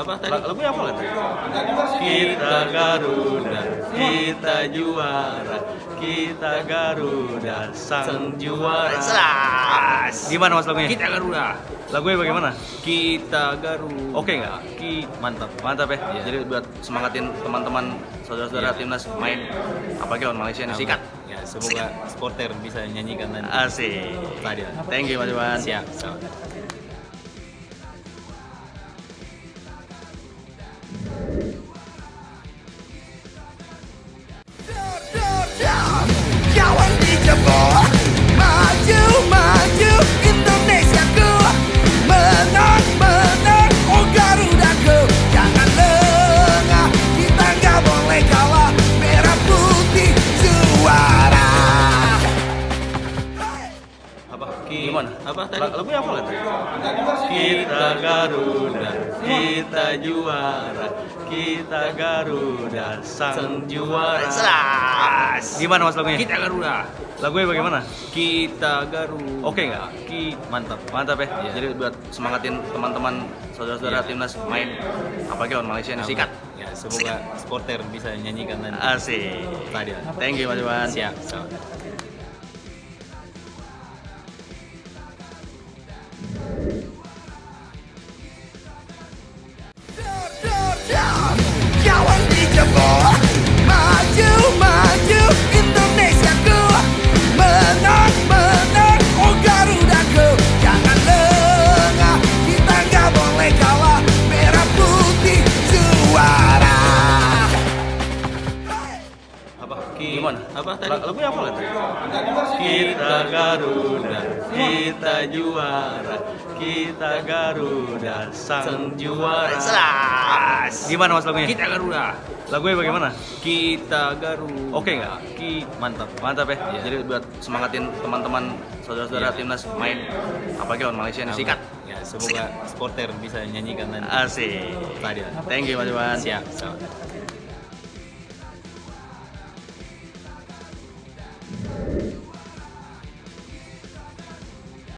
Apa tadi? Lagunya apa tadi? Kita Garuda, kita juara. Kita Garuda, sang juara. Gimana mas lagunya? Kita Garuda. Lagunya bagaimana? Kita Garuda. Oke nggak? Mantap. Mantap ya. Iya. Jadi buat semangatin teman-teman saudara-saudara Iya. timnas main apalagi lawan Malaysia ini sikat. Ya, semoga supporter bisa nyanyikan nanti. Asik. Stadion. Thank you Mas Iwan. Siap. Kawan dijebol, maju maju Indonesiaku, menang menang oh Garudaku, jangan lengah, kita nggak boleh kalah, merah putih juara. Apa? Gimana? Apa tadi? Lagunya apa tadi? Kita Garuda, kita juara. Kita Garuda, sang juara. Gimana mas lagunya? Kita Garuda. Lagunya bagaimana? Kita Garuda. Oke nggak? Mantap. Mantap ya. Iya. Jadi buat semangatin teman-teman saudara-saudara Iya. timnas main apalagi lawan Malaysia ini sikat. Ya, semoga supporter bisa nyanyikan nanti. Asik. Stadion. Thank you Mas Iwan. Siap. Kawan dijebol, maju maju Indonesiaku, menang menang oh Garudaku, jangan lengah, kita nggak boleh kalah, merah putih juara. Apa? Gimana? Apa tadi? Lagunya apa tadi? Kita Garuda, kita juara. Kita Garuda, sang juara. Gimana mas lagunya? Kita Garuda. Lagunya bagaimana? Kita Garuda. Oke nggak? Mantap. Mantap ya. Iya. Jadi buat semangatin teman-teman saudara-saudara Iya. timnas main apalagi lawan Malaysia ini sikat. Ya, semoga supporter bisa nyanyikan nanti. Asik. Stadion. Thank you Mas Iwan. Siap.